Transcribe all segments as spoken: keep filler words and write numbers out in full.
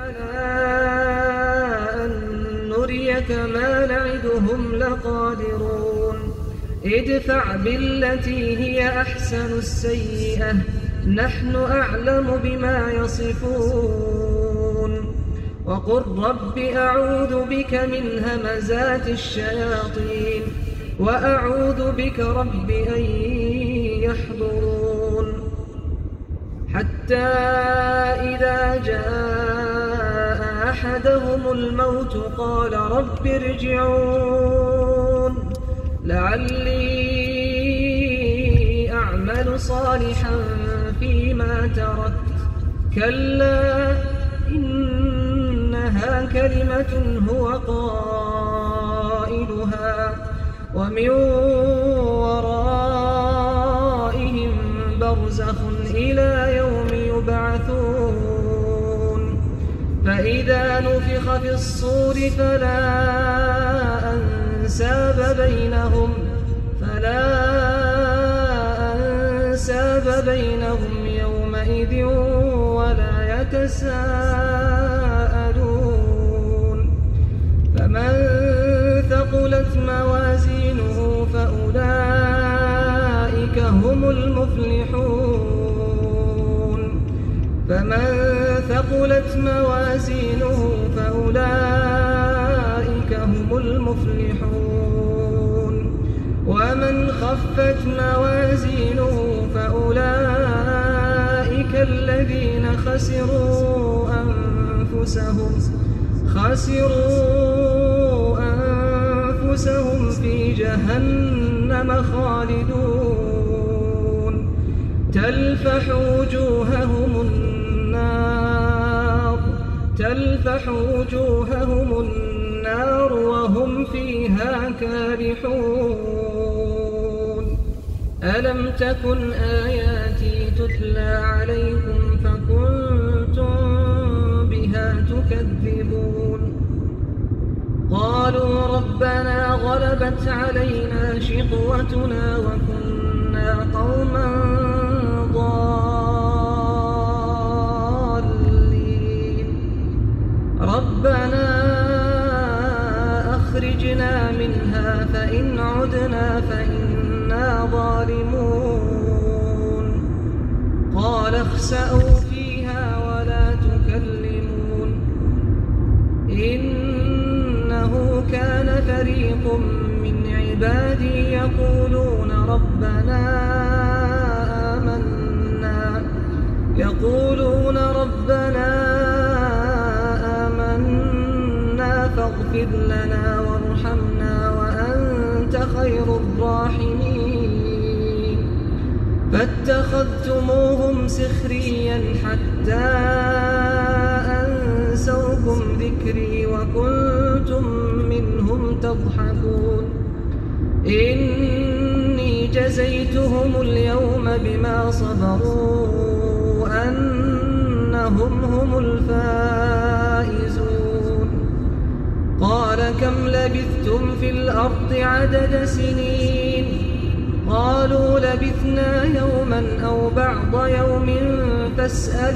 على أن نريك ما نعدهم لقادرون ادفع بالتي هي أحسن السيئة نحن أعلم بما يصفون وقل رب أعوذ بك من همزات الشياطين وأعوذ بك رب أن يحضرون حتى إذا جاء أحدهم الموت قال رب ارجعون لعلي أعمل صالحا فيما تركت كلا إنها كلمة هو قائلها ومن ورائهم برزخ إلى يوم يبعثون فإذا نفخ في الصور فلا أنساب بينهم فلا أنساب بينهم يومئذ ولا يتساءلون فمن ثقلت موازينه فأولئك هم المفلحون فمن ثقلت موازينه فأولئك هم المفلحون ومن خفت موازينه فأولئك الذين خسروا أنفسهم خسروا أنفسهم في جهنم خالدون تلفح وجوههم النار تلفح وجوههم النار وهم فيها كارحون ألم تكن آياتي تتلى عليكم فكنتم بها تكذبون قالوا ربنا غلبت علينا شقوتنا وكنا قوما ضالين ربنا أخرجنا منها فإن عدنا فإنا ظالمون قال اخسأوا فيها ولا تكلمون إنه كان فريق من عبادي يقولون ربنا آمنا يقولون ربنا آمنا فاغفر لنا وارحمنا وأنت خير الراحمين فاتخذتموهم سخريا حتى أنسوكم ذكري وكنتم منهم تضحكون إني جزيتهم اليوم بما صبروا أنهم هم الفائزون قال كم لبثتم في الأرض عدد سنين قالوا لبثنا يوما أو بعض يوم فاسأل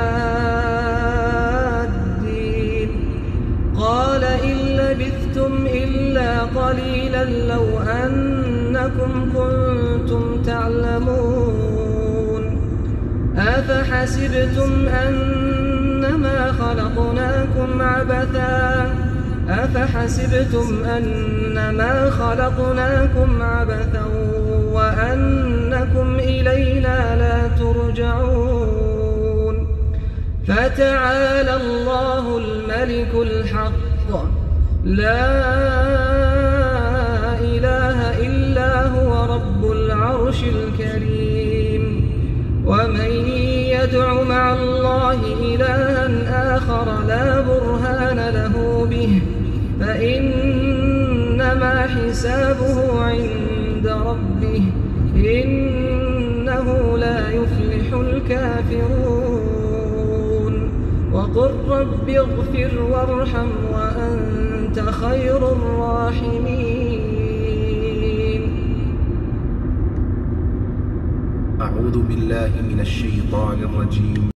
العادين قال إن لبثتم إلا قليلا لو أنكم كنتم تعلمون أفحسبتم أنما خلقناكم عبثا أفحسبتم أنما خلقناكم عبثا وأنكم إلينا لا ترجعون فتعالى الله الملك الحق لا إله إلا هو رب العرش الكريم ومن يدع مع الله إلها آخر لا برهان له به فإنما حسابه عند ربه إنه لا يفلح الكافرون وقل رب اغفر وارحم وأنت خير الراحمين. أعوذ بالله من الشيطان الرجيم.